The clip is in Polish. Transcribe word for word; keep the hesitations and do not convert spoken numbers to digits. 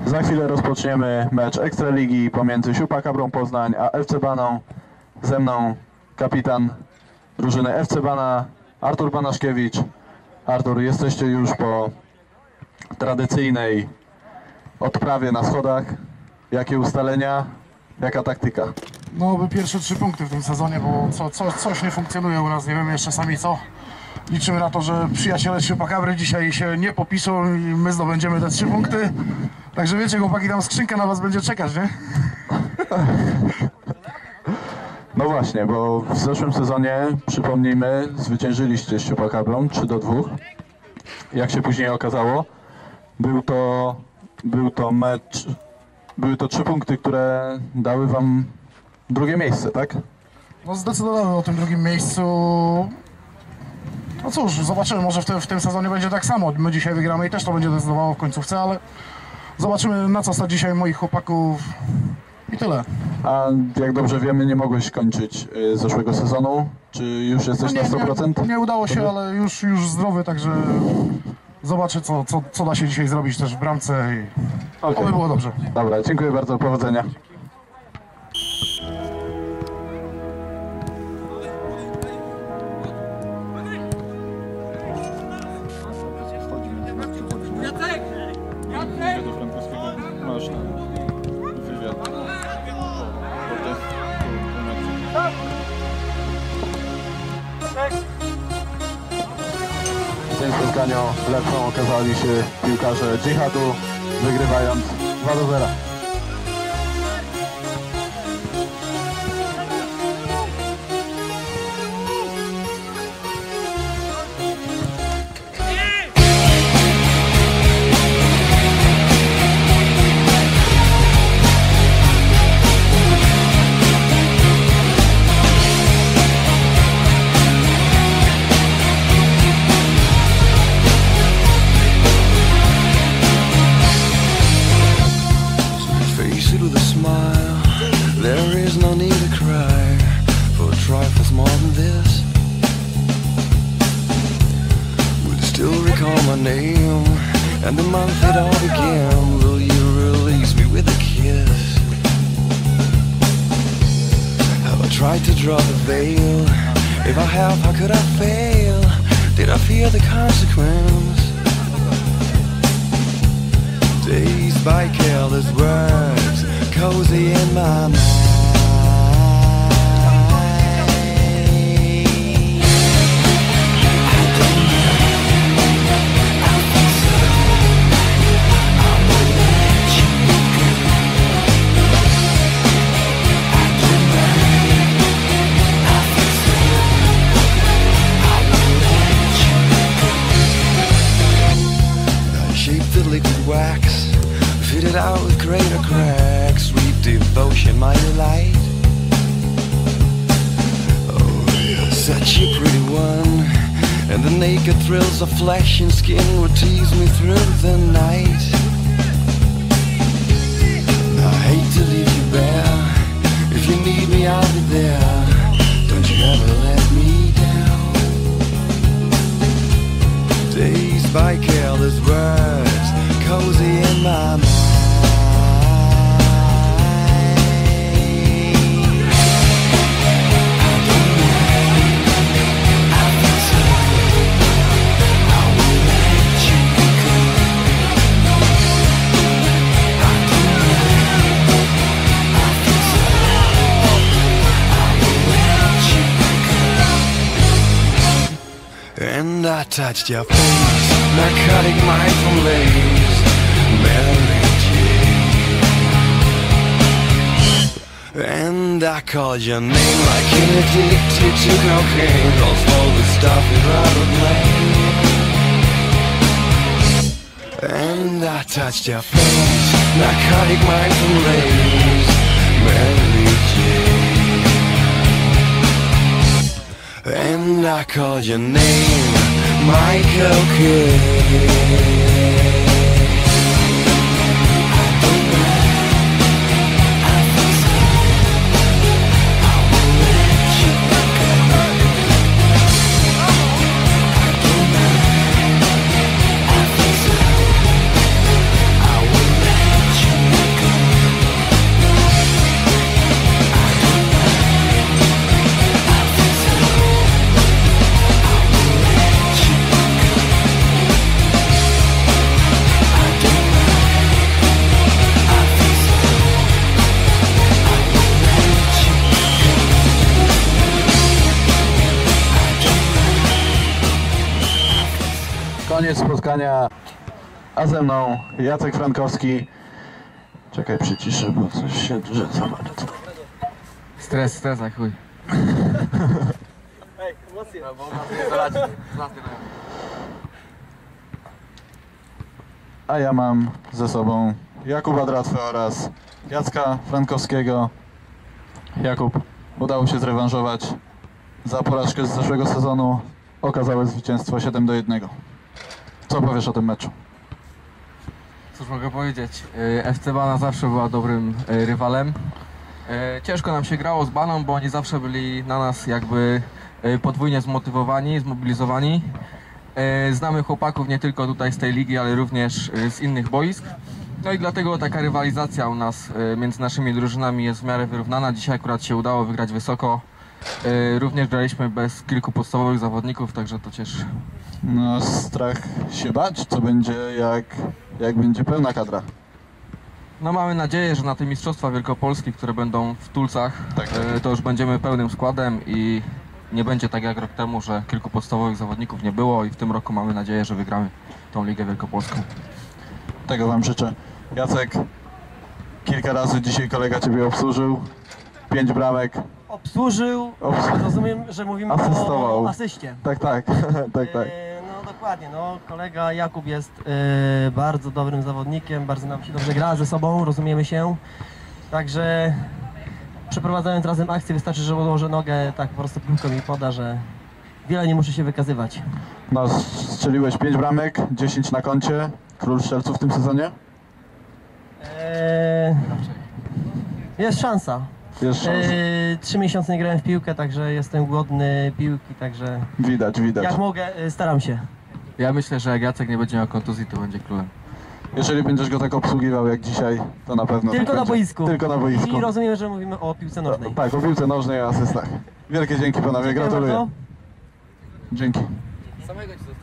Za chwilę rozpoczniemy mecz Ekstraligi pomiędzy Siupa Kabrą Poznań a F C Baną. Ze mną kapitan drużyny F C Bana, Artur Banaszkiewicz. Artur, jesteście już po tradycyjnej odprawie na schodach. Jakie ustalenia, jaka taktyka? No, by pierwsze trzy punkty w tym sezonie, bo co, co, coś nie funkcjonuje u nas, nie wiemy jeszcze sami co. Liczymy na to, że przyjaciele z Siupa Kabry dzisiaj się nie popiszą i my zdobędziemy te trzy punkty. Także wiecie, chłopaki, tam skrzynka na was będzie czekać, nie? No właśnie, bo w zeszłym sezonie, przypomnijmy, zwyciężyliście z Siupa Kabrą trzy do dwóch. Jak się później okazało, był to, był to mecz, były to trzy punkty, które dały wam drugie miejsce, tak? No, zdecydowałem o tym drugim miejscu. No cóż, zobaczymy, może w, te, w tym sezonie będzie tak samo. My dzisiaj wygramy i też to będzie decydowało w końcówce, ale zobaczymy, na co stać dzisiaj moich chłopaków i tyle. A jak dobrze wiemy, nie mogłeś kończyć y, zeszłego sezonu. Czy już jesteś No nie, na sto procent? Nie, nie udało się, ale już, już zdrowy, także zobaczę, co, co, co da się dzisiaj zrobić też w bramce i Okay. oby było dobrze. Dobra, dziękuję bardzo, powodzenia. Jacek! Jacek! Do Frankowskiego masz wywiad. Potem W tym spotkaniu lepszą okazali się piłkarze Dżihadu, wygrywając dwa do zera. And the month it all began, will you release me with a kiss? Have I tried to draw the veil? If I have, how could I fail? Did I fear the consequence? Dazed by careless words, cozy in my mind. Wax, fitted out with greater cracks, sweet devotion, my delight. Oh, you're such a pretty one, and the naked thrills of flesh and skin would tease me through the night. I hate to leave you bare, if you need me I'll be there, don't you ever let me down. Dazed by careless words, cozy in my mind. And I touched your face, narcotic mind from lace, Mary Jane. And I called your name like an addicted to cocaine, cause all this stuff is rather plain. And I touched your face, narcotic mind from lace, Mary Jane. And I called your name, Michael Kidd. I will let you spotkania. A ze mną Jacek Frankowski. Czekaj, przyciszę, bo coś się drze. Zobacz. Stres, stres jak chuj. A ja mam ze sobą Jakuba Dratwę oraz Jacka Frankowskiego. Jakub, udało się zrewanżować za porażkę z zeszłego sezonu. Okazałe zwycięstwo siedem do jednego. Co powiesz o tym meczu? Cóż mogę powiedzieć, y, F C Bana zawsze była dobrym y, rywalem. Y, Ciężko nam się grało z Baną, bo oni zawsze byli na nas jakby y, podwójnie zmotywowani, zmobilizowani. Y, Znamy chłopaków nie tylko tutaj z tej ligi, ale również y, z innych boisk. No i dlatego taka rywalizacja u nas y, między naszymi drużynami jest w miarę wyrównana. Dzisiaj akurat się udało wygrać wysoko. Y, Również graliśmy bez kilku podstawowych zawodników, także to cieszy. No, strach się bać, co będzie, jak, jak będzie pełna kadra. No mamy nadzieję, że na te Mistrzostwa Wielkopolski, które będą w Tulcach, Tak, tak. e, to już będziemy pełnym składem i nie będzie tak jak rok temu, że kilku podstawowych zawodników nie było i w tym roku mamy nadzieję, że wygramy tą Ligę Wielkopolską. Tego wam życzę. Jacek, kilka razy dzisiaj kolega ciebie obsłużył. Pięć bramek. Obsłużył, Obs- rozumiem, że mówimy Asystował. o asyście. Tak, tak, tak, tak. E, no dokładnie, no kolega Jakub jest e, bardzo dobrym zawodnikiem, bardzo nam się dobrze gra ze sobą, rozumiemy się. Także przeprowadzając razem akcję wystarczy, że odłożę nogę, tak po prostu piłką mi poda, że wiele nie muszę się wykazywać. No, strzeliłeś pięć bramek, dziesięć na koncie. Król strzelców w tym sezonie? E, jest szansa. Jest szansa. E, trzy miesiące nie grałem w piłkę, także jestem głodny piłki, także Widać, widać. jak mogę, e, staram się. Ja myślę, że jak Jacek nie będzie miał kontuzji, to będzie królem. Jeżeli będziesz go tak obsługiwał jak dzisiaj, to na pewno Tylko tak na będzie. boisku. Tylko na boisku. I rozumiem, że mówimy o piłce nożnej. Tak, o piłce nożnej i asystach. Wielkie dzięki panowie, Dziękuję gratuluję. bardzo. Dzięki. Samego ci